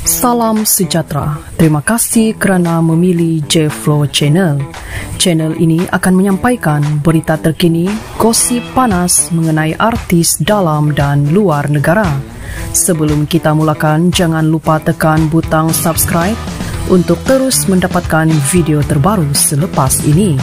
Salam sejahtera. Terima kasih kerana memilih J-Flow Channel. Channel ini akan menyampaikan berita terkini, gosip panas mengenai artis dalam dan luar negara. Sebelum kita mulakan, jangan lupa tekan butang subscribe untuk terus mendapatkan video terbaru selepas ini.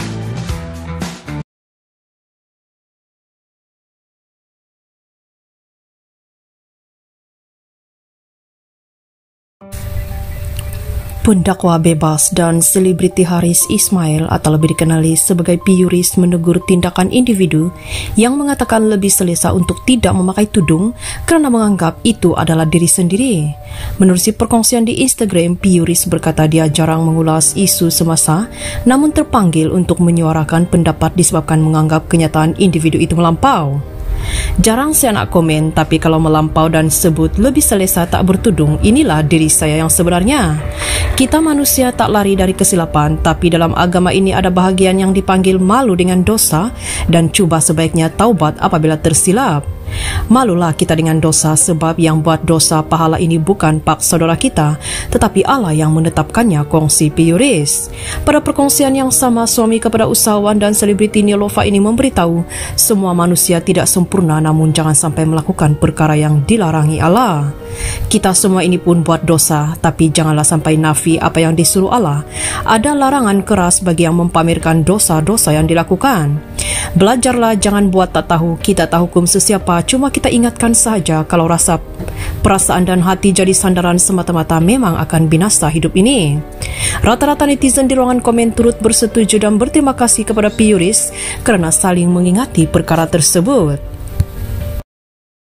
Pendakwa bebas dan selebriti Haris Ismail atau lebih dikenali sebagai P. Yuris menegur tindakan individu yang mengatakan lebih selesa untuk tidak memakai tudung kerana menganggap itu adalah diri sendiri. Menerusi perkongsian di Instagram, P. Yuris berkata dia jarang mengulas isu semasa namun terpanggil untuk menyuarakan pendapat disebabkan menganggap kenyataan individu itu melampau. Jarang saya nak komen, tapi kalau melampau dan sebut lebih selesa tak bertudung, inilah diri saya yang sebenarnya. Kita manusia tak lari dari kesilapan, tapi dalam agama ini ada bahagian yang dipanggil malu dengan dosa dan cuba sebaiknya taubat apabila tersilap. Malulah kita dengan dosa sebab yang buat dosa pahala ini bukan pak saudara kita, tetapi Allah yang menetapkannya, kongsi P. Yuris. Pada perkongsian yang sama, suami kepada usahawan dan selebriti Nilofa ini memberitahu semua manusia tidak sempurna namun jangan sampai melakukan perkara yang dilarangi Allah. Kita semua ini pun buat dosa, tapi janganlah sampai nafi apa yang disuruh Allah. Ada larangan keras bagi yang mempamerkan dosa-dosa yang dilakukan. Belajarlah, jangan buat tak tahu. Kita tak hukum sesiapa, cuma kita ingatkan saja kalau rasa, perasaan dan hati jadi sandaran semata-mata memang akan binasa hidup ini. Rata-rata netizen di ruangan komen turut bersetuju dan berterima kasih kepada P. Yuris kerana saling mengingati perkara tersebut.